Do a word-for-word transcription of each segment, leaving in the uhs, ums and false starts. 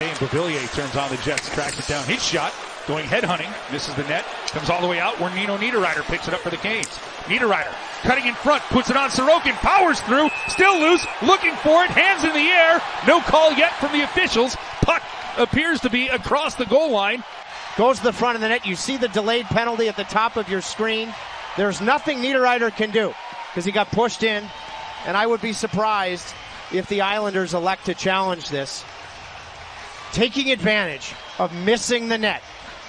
Beauvillier turns on the Jets, tracks it down. His shot, going head hunting, misses the net, comes all the way out where Nino Niederreiter picks it up for the Canes. Niederreiter cutting in front, puts it on Sorokin, powers through, still loose, looking for it, hands in the air. No call yet from the officials. Puck appears to be across the goal line. Goes to the front of the net. You see the delayed penalty at the top of your screen. There's nothing Niederreiter can do because he got pushed in, and I would be surprised if the Islanders elect to challenge this. Taking advantage of missing the net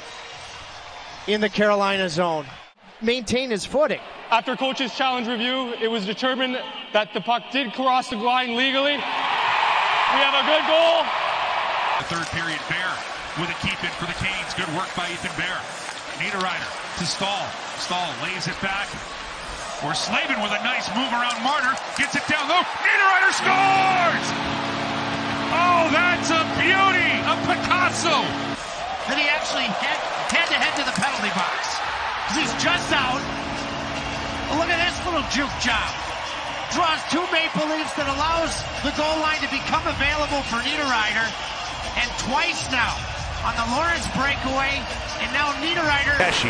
in the Carolina zone. Maintain his footing. After coach's challenge review, it was determined that the puck did cross the line legally. We have a good goal. The third period, Bear with a keep in for the Canes. Good work by Ethan Bear. Niederreiter to Stahl. Stahl lays it back. Or Slavin with a nice move around Marner. Gets it down low. Niederreiter scores! Oh, that's a beauty! A Picasso! Then he actually head, head to head to the penalty box. Because he's just out. Look at this little juke job. Draws two maple leafs that allows the goal line to become available for Niederreiter. And twice now on the Lawrence breakaway. And now Niederreiter. Pesci.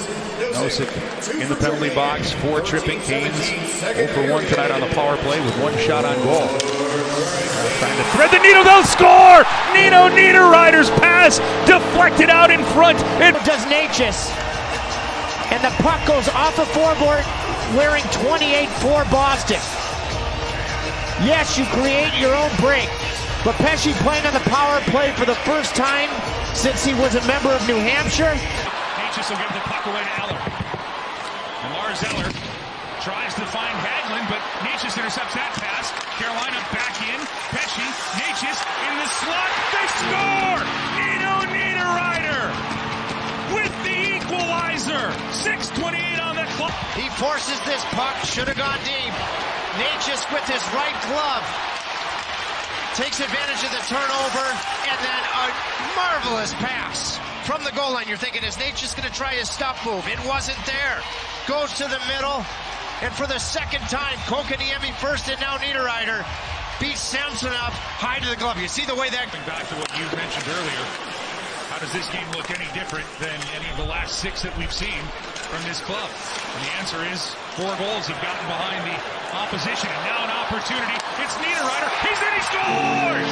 Nosek in the penalty box. Four tripping Canes. zero for one tonight on the power play with one shot on goal. Trying to thread the needle. They'll score! Nino Niederreiter's pass deflected out in front. It does Necas. And the puck goes off a floorboard wearing twenty-eight for Boston. Yes, you create your own break. But Pesci playing on the power play for the first time since he was a member of New Hampshire. Necas will give the puck away to Eller. And Lars Eller tries to find Hagelin, but Necas intercepts that pass. Carolina back in. Pesci, Necas in the slot. They score! Nino Niederreiter with the equalizer. six twenty-eight on the clock. He forces this puck. Should have gone deep. Necas with his right glove takes advantage of the turnover, and then a marvelous pass from the goal line. You're thinking, is Necas going to try his stop move? It wasn't there. Goes to the middle, and for the second time, Kotkaniemi first, and now Niederreiter beats Samsonov high to the glove. You see the way that... Back to what you mentioned earlier, how does this game look any different than any of the last six that we've seen from this club? And the answer is four goals have gotten behind the opposition, and now an opportunity. It's Niederreiter. He's in, he scores!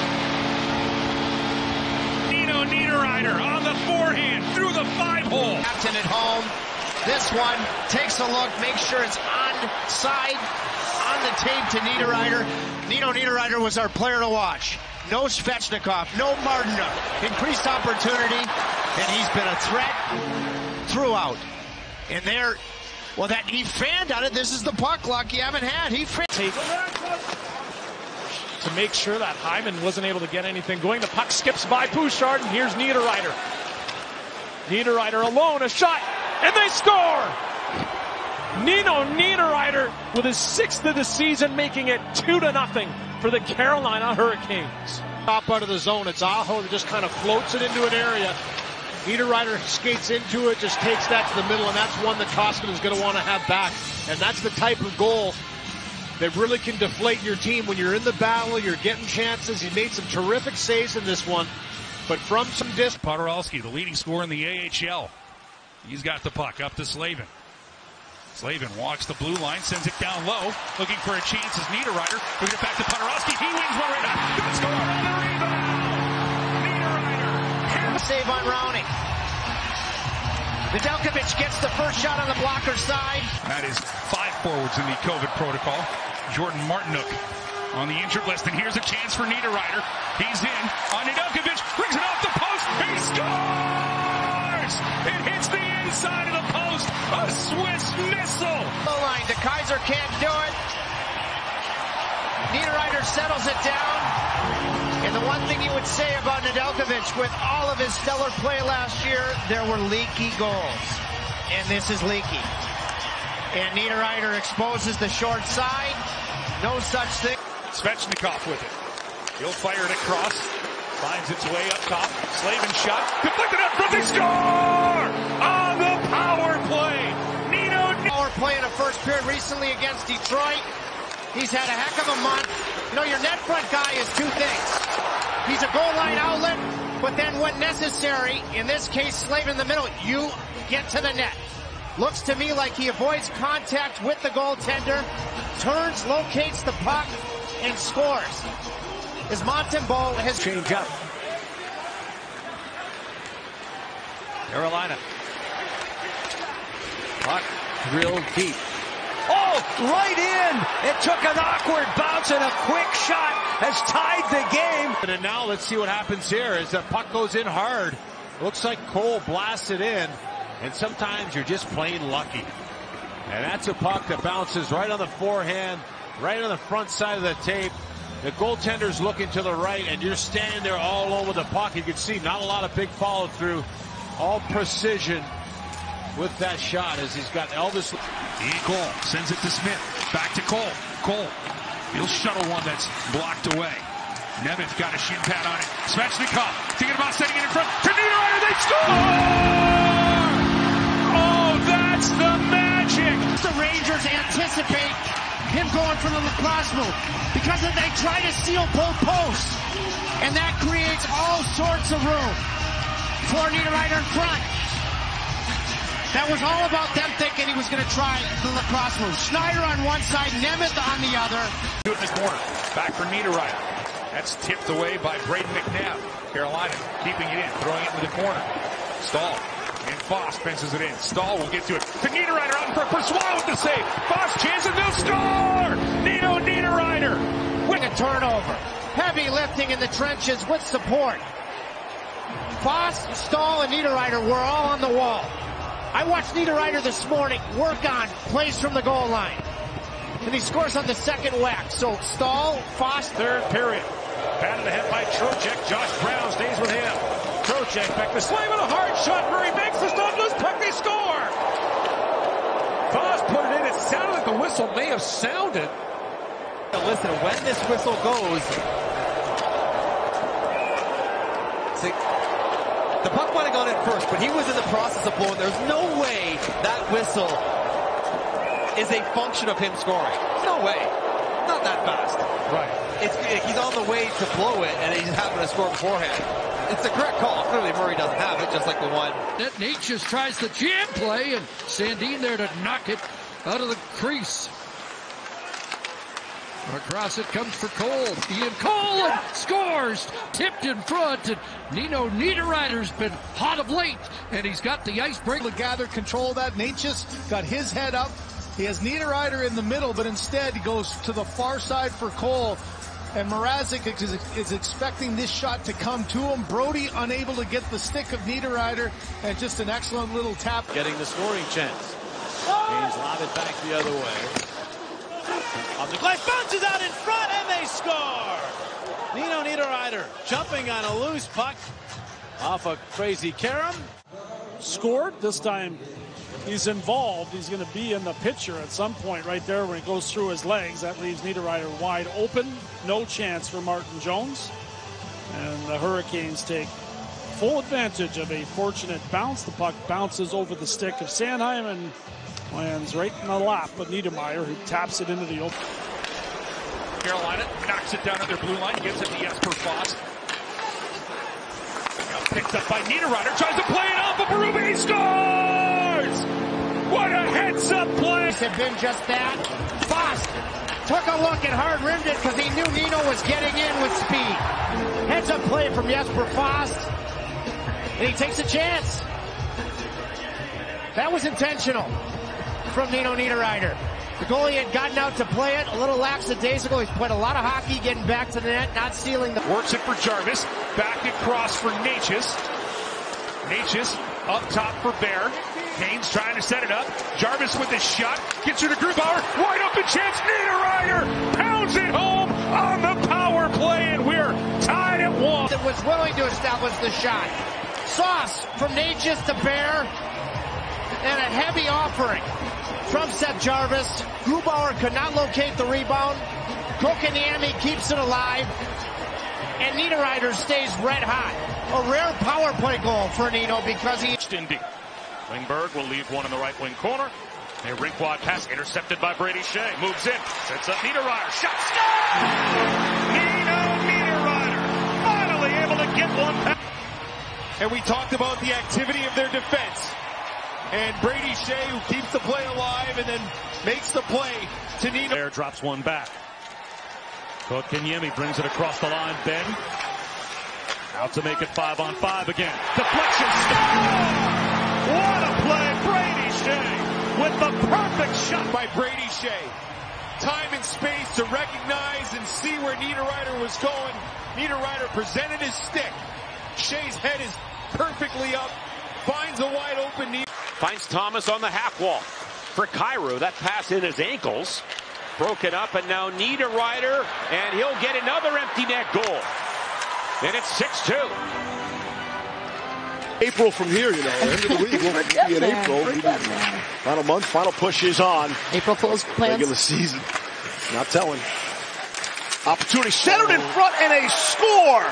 Nino Niederreiter on the forehand through the five hole. Captain at home. This one takes a look, makes sure it's onside on the tape to Niederreiter. Nino Niederreiter was our player to watch. No Svechnikov, no Martinuk. Increased opportunity, and he's been a threat throughout. And there, well, that he fanned on it. This is the puck luck you haven't had. He fanned. To make sure that Hyman wasn't able to get anything going. The puck skips by Bouchard, and here's Niederreiter. Niederreiter alone, a shot, and they score! Nino Niederreiter with his sixth of the season, making it two to nothing for the Carolina Hurricanes. Top out of the zone, it's Aho that just kind of floats it into an area. Niederreiter skates into it, just takes that to the middle, and that's one that Koskinen is going to want to have back. And that's the type of goal that really can deflate your team when you're in the battle, you're getting chances. He made some terrific saves in this one, but from some distance. Podorowski, the leading scorer in the A H L. He's got the puck up to Slavin. Slavin walks the blue line, sends it down low, looking for a chance as Niederreiter. Bringing it back to Podorowski. He wins one right up. Good score on the rebound. Niederreiter. Save on Rowney. Nedeljkovic gets the first shot on the blocker side. That is five forwards in the COVID protocol. Jordan Martinuk on the injured list, and here's a chance for Niederreiter. He's in on Nedeljkovic, brings it off the post. He scores! It hits the inside of the post. A Swiss missile. Low line. De Kaiser can't do it. Niederreiter settles it down. And the one thing you would say about Nedeljkovic, with all of his stellar play last year, there were leaky goals. And this is leaky. And Niederreiter exposes the short side. No such thing. Svechnikov with it. He'll fire it across. Finds its way up top. Slavin shot. Deflected up front. They score! On the power play. Nino. Power play in a first period recently against Detroit. He's had a heck of a month. You know, your net front guy is two things. He's a goal line outlet, but then when necessary, in this case, Slavin in the middle, you get to the net. Looks to me like he avoids contact with the goaltender, turns, locates the puck, and scores. As Montembeault has Change up. Carolina. Puck drilled deep. Oh, right in! It took an awkward bounce and a quick shot has tied the game. And now let's see what happens here as the puck goes in hard. Looks like Cole blasts it in, and sometimes you're just plain lucky. And that's a puck that bounces right on the forehand, right on the front side of the tape. The goaltender's looking to the right, and you're standing there all over the puck. You can see not a lot of big follow through, all precision with that shot as he's got Elvis. Ian Cole sends it to Smith. Back to Cole. Cole. He'll shuttle one that's blocked away. Nemeth got a shin pad on it. Svechnikov thinking about setting it in front. To Niederreiter, they score! Oh, that's the magic! the Rangers anticipate him going for the lacrosse move because they try to steal both posts, and that creates all sorts of room for Niederreiter in front. That was all about them thinking he was going to try the lacrosse move. Schneider on one side, Nemeth on the other. Do it in the corner. Back for Niederreiter. That's tipped away by Braden McNabb. Carolina keeping it in, throwing it into the corner. Stahl and Foss fences it in. Stahl will get to it. To Niederreiter out in front. Persois with the save. Foss chance and they'll score! Nino Niederreiter With a turnover. Heavy lifting in the trenches with support. Foss, Stahl, and Niederreiter were all on the wall. I watched Niederreiter this morning work on plays from the goal line. And he scores on the second whack. So Stahl, Foss. Third period. Patted ahead by Trocheck. Josh Brown stays with him. Trocheck back to Slavin. A hard shot. Murray makes the stop. Loose puck. They score. Foss put it in. It sounded like the whistle may have sounded. Listen, when this whistle goes, see, the puck might have gone in first, but he was in the process of blowing. There's no way that whistle is a function of him scoring. No way. Not that fast. Right. It's, he's on the way to blow it, and he's happened to score beforehand. It's the correct call. Clearly, Murray doesn't have it, just like the one. That Natchez tries the jam play, and Sandin there to knock it out of the crease. Across it comes for Cole. Ian Cole and scores. Tipped in front, and Nino Niederreiter's been hot of late, and he's got the ice break. To gather control of that. Natchez got his head up. He has Niederreiter in the middle, but instead he goes to the far side for Cole. And Mrazek is, is expecting this shot to come to him. Brody unable to get the stick of Niederreiter, and just an excellent little tap. Getting the scoring chance. James lob it back the other way. On the glass, bounces out in front, and they score! Nino Niederreiter jumping on a loose puck off a crazy Karam. Scored. This time he's involved. He's going to be in the picture at some point right there when it goes through his legs. That leaves Niederreiter wide open. No chance for Martin Jones. And the Hurricanes take full advantage of a fortunate bounce. The puck bounces over the stick of Sanheim and lands right in the lap of Niedermeyer, who taps it into the open. Carolina knocks it down at their blue line, gives it to Jesper Foss. Now picked up by Niederreiter, tries to play it off of Berube, he scores! What a heads-up play! Have been just that. Foss took a look and hard rimmed it because he knew Nino was getting in with speed. Heads-up play from Jesper Foss, and he takes a chance. That was intentional from Nino Niederreiter. The goalie had gotten out to play it a little lackadaisical. He's played a lot of hockey, getting back to the net, not stealing the... Works it for Jarvis. Back across for Natchez. Natchez up top for Bear. Kane's trying to set it up. Jarvis with his shot. Gets her to Grubauer. Wide open chance. Niederreiter pounds it home on the power play, and we're tied at one. That was willing to establish the shot. Sauce from Natchez to Bear. And a heavy offering from Seth Jarvis. Grubauer could not locate the rebound. Kotkaniemi keeps it alive. And Niederreiter stays red hot. A rare power play goal for Nino because he... Indy. Klingberg will leave one in the right wing corner. A rink wide pass intercepted by Brady Shea. Moves in. Sets up Niederreiter. Shot. Score! Nino Niederreiter. Finally one pass. And we talked about the activity of their defense. And Brady Shea, who keeps the play alive and then makes the play to Nino. There drops one back. Kotkaniemi brings it across the line. Ben out to make it five on five again. Deflection. Score! What a play. Brady Shea with the perfect shot by Brady Shea. Time and space to recognize and see where Niederreiter was going. Niederreiter presented his stick. Shea's head is perfectly up. Finds a wide open knee. Finds Thomas on the half wall for Kyrou. That pass in his ankles. Broken up, and now Niederreiter, and he'll get another empty net goal. And it's six two. April from here, you know. End of the league will be in April. Final month, final push is on. April Fool's plans. Regular season. Not telling. Opportunity centered in front and a score.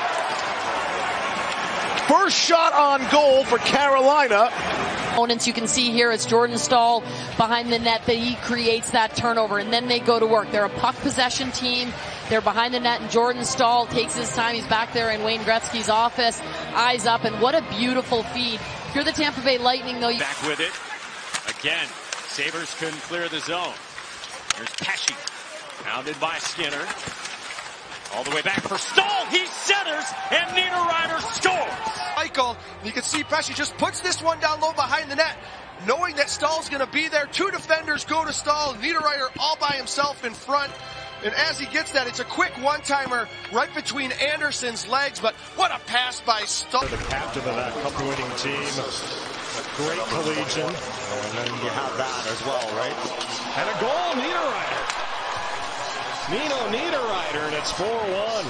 First shot on goal for Carolina. Opponents, you can see here it's Jordan Staal behind the net that he creates that turnover, and then they go to work. They're a puck possession team. They're behind the net, and Jordan Staal takes his time. He's back there in Wayne Gretzky's office, eyes up, and what a beautiful feed. If you're the Tampa Bay Lightning, though, you back with it again. Sabres couldn't clear the zone. Here's Pesce, pounded by Skinner. All the way back for Staal. He centers, and Niederreiter scores. Michael, you can see Pesce just puts this one down low behind the net, knowing that Stahl's going to be there. Two defenders go to Staal. Niederreiter all by himself in front. And as he gets that, it's a quick one-timer right between Anderson's legs. But what a pass by Staal. The captain of that cup-winning team. A great collegian. And then you have that as well, right? And a goal, Niederreiter. Nino Niederreiter, and it's four one.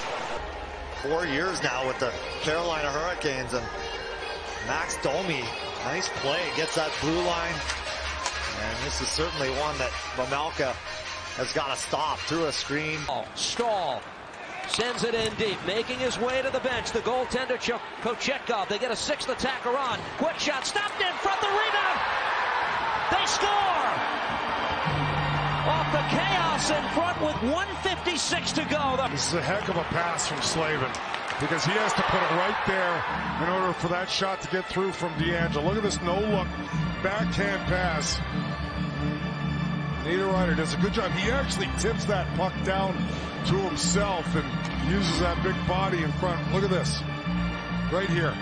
Four years now with the Carolina Hurricanes, and Max Domi, nice play, gets that blue line, and this is certainly one that Mamelka has got to stop through a screen. Staal sends it in deep, making his way to the bench. The goaltender Ch Kochetkov. They get a sixth attacker on. Quick shot, stopped in front, the rebound. They score! Off the chaos in front with one fifty-six to go. This is a heck of a pass from Slavin, because he has to put it right there in order for that shot to get through from DeAngelo. Look at this no-look backhand pass. Niederreiter does a good job. He actually tips that puck down to himself and uses that big body in front. Look at this. Right here.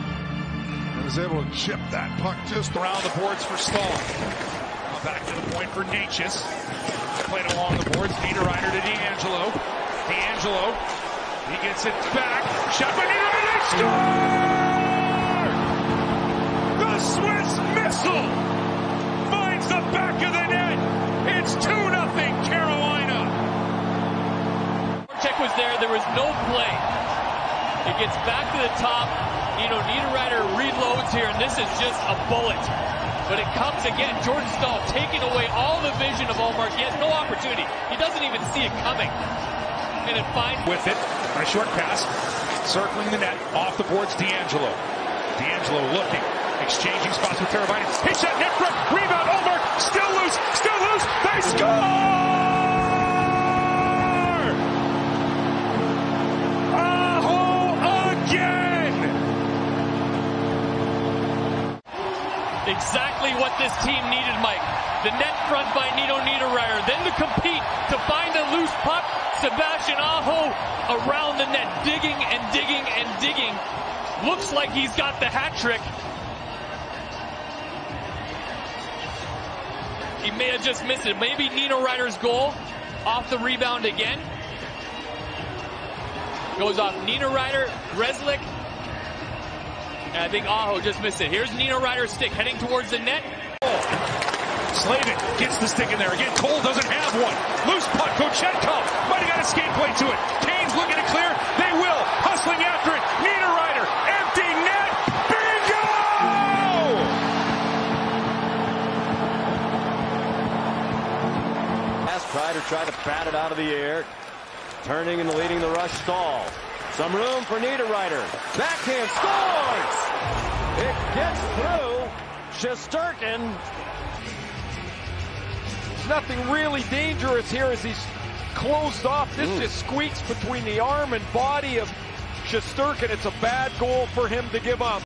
And is able to chip that puck just around the boards for Staal. Back to the point for Necas. Played along the boards. Niederreiter to DeAngelo. DeAngelo. He gets it back. Shot by Niederreiter. Score! The Swiss missile finds the back of the net. It's two nothing Carolina. Check was there. There was no play. It gets back to the top. You know, Niederreiter reloads here, and this is just a bullet. But it comes again. Jordan Staal taking away all the vision of Ullmark. He has no opportunity. He doesn't even see it coming. And it finds with it on a short pass, circling the net off the boards. DeAngelo. DeAngelo looking, exchanging spots with Teravainen. Hit shot, net front, rebound. Ullmark still loose, still loose. They score! Aho again! Exactly what this team needed, Mike. The net front by Nino Niederreiter. Then to compete, to find a loose puck. Sebastian Aho around the net, digging and digging and digging. Looks like he's got the hat trick. He may have just missed it. Maybe Niederreiter's goal off the rebound again. Goes off Niederreiter, Grzelcyk. And I think Aho just missed it. Here's Niederreiter's stick heading towards the net. Slavin gets the stick in there again. Cole doesn't have one. Loose puck. Kochetkov might have got a skate play to it. Canes looking to clear. They will. Hustling after it. Niederreiter. Empty net. Bingo! As Kreider tried to bat it out of the air. Turning and leading the rush. Staal. Some room for Niederreiter. Backhand scores! It gets through. Shesterkin. There's nothing really dangerous here as he's closed off. This mm. just squeaks between the arm and body of Shesterkin. It's a bad goal for him to give up.